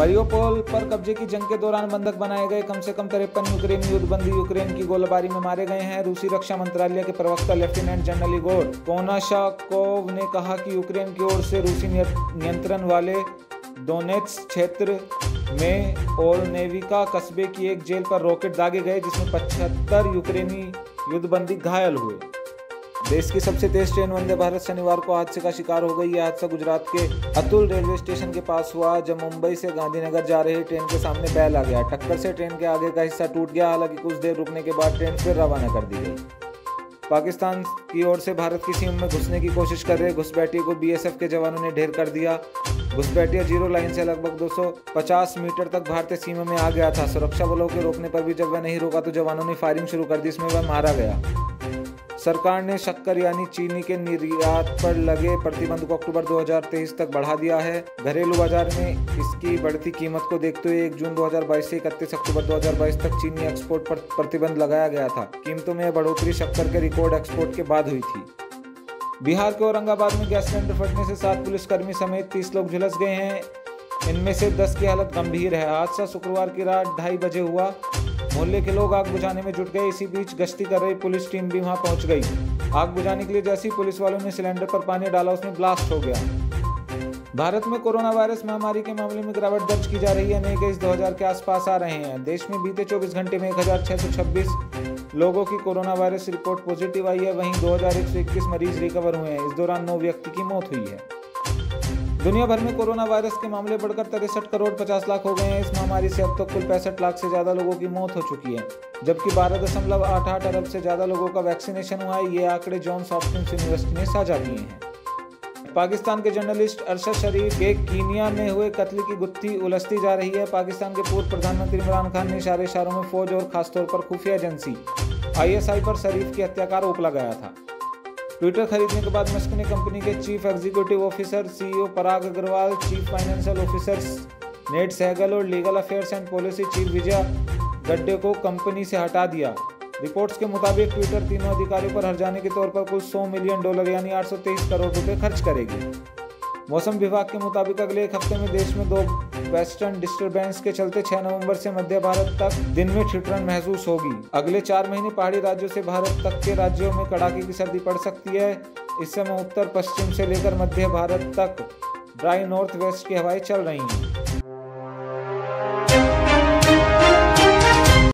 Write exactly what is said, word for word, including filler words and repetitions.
Mariupol पर कब्जे की जंग के दौरान बंधक बनाए गए कम से कम तिरपन यूक्रेनी युद्धबंदी यूक्रेन की गोलीबारी में मारे गए हैं। रूसी रक्षा मंत्रालय के प्रवक्ता लेफ्टिनेंट जनरल इगोर कोनाशाकोव ने कहा कि यूक्रेन की ओर से रूसी नियंत्रण वाले डोनेत्स्क क्षेत्र में ओलनेविका कस्बे की एक जेल पर रॉकेट दागे गए, जिसमें पचहत्तर यूक्रेनी युद्धबंदी घायल हुए। देश की सबसे तेज ट्रेन वंदे भारत शनिवार को हादसे का शिकार हो गई। यह हादसा गुजरात के अतुल रेलवे स्टेशन के पास हुआ, जब मुंबई से गांधीनगर जा रही ट्रेन के सामने बैल आ गया। टक्कर से ट्रेन के आगे का हिस्सा टूट गया। हालांकि कुछ देर रुकने के बाद ट्रेन फिर रवाना कर दी गई। पाकिस्तान की ओर से भारत की सीमा में घुसने की कोशिश कर रहे घुसपैठियों को बीएसएफ के जवानों ने ढेर कर दिया। घुसपैठिया जीरो लाइन से लगभग दो सौ पचास मीटर तक भारतीय सीमा में आ गया था। सुरक्षा बलों के रोकने पर भी जब वह नहीं रोका तो जवानों ने फायरिंग शुरू कर दी, इसमें वह मारा गया। सरकार ने शक्कर यानी चीनी के निर्यात पर लगे प्रतिबंध को अक्टूबर दो हज़ार तेईस तक बढ़ा दिया है। घरेलू बाजार में इसकी बढ़ती कीमत को देखते हुए एक जून दो हज़ार बाईस से इकतीस अक्टूबर दो हज़ार बाईस तक चीनी एक्सपोर्ट पर प्रतिबंध लगाया गया था। कीमतों में यह बढ़ोतरी शक्कर के रिकॉर्ड एक्सपोर्ट के बाद हुई थी। बिहार के औरंगाबाद में गैस सिलेंडर फटने से सात पुलिसकर्मी समेत तीस लोग झुलस गए हैं। इनमें से दस की हालत गंभीर है। हादसा शुक्रवार की रात ढाई बजे हुआ। मोहल्ले के लोग आग बुझाने में जुट गए। इसी बीच गश्ती कर रही पुलिस टीम भी वहां पहुंच गई। आग बुझाने के लिए जैसे ही पुलिस वालों ने सिलेंडर पर पानी डाला, उसमें ब्लास्ट हो गया। भारत में कोरोना वायरस महामारी के मामले में गिरावट दर्ज की जा रही है। नए केस दो हज़ार के आसपास आ रहे हैं। देश में बीते चौबीस घंटे में एक हज़ार छह सौ छब्बीस लोगों की कोरोना वायरस रिपोर्ट पॉजिटिव आई है। वहीं दो हज़ार एक सौ इक्कीस मरीज रिकवर हुए हैं। इस दौरान नौ व्यक्ति की मौत हुई है। दुनिया भर में कोरोना वायरस के मामले बढ़कर तिरसठ करोड़ पचास लाख हो गए हैं। इस महामारी से अब तक कुल पैंसठ लाख से ज्यादा लोगों की मौत हो चुकी है, जबकि बारह दशमलव आठ आठ अरब से ज्यादा लोगों का वैक्सीनेशन हुआ है। ये आंकड़े जॉन्स हॉपकिंस यूनिवर्सिटी ने साझा किए हैं। पाकिस्तान के जर्नलिस्ट अरशद शरीफ के कीनिया में हुए कत्ल की गुत्थी उलझती जा रही है। पाकिस्तान के पूर्व प्रधानमंत्री इमरान खान ने इशारे इशारों में फौज और खासतौर पर खुफिया एजेंसी आईएसआई पर शरीफ की हत्या का आरोप लगाया था। ट्विटर खरीदने के बाद मस्क ने कंपनी के chief executive officer CEO Parag Agrawal, chief financial officer Ned Segal और legal affairs and policy chief Vijaya Gadde को कंपनी से हटा दिया। रिपोर्ट्स के मुताबिक ट्विटर तीनों अधिकारियों पर हर्जाने के तौर पर कुल सौ मिलियन डॉलर यानी आठ सौ तेईस करोड़ रुपए खर्च करेगी। मौसम विभाग के मुताबिक अगले एक हफ्ते में देश में दो वेस्टर्न डिस्टरबेंस के चलते छह नवंबर से मध्य भारत तक दिन में ठिठुरन महसूस होगी। अगले चार महीने पहाड़ी राज्यों से भारत तक के राज्यों में कड़ाके की सर्दी पड़ सकती है। इस समय उत्तर पश्चिम से लेकर मध्य भारत तक ड्राई नॉर्थ वेस्ट की हवाएं चल रही हैं।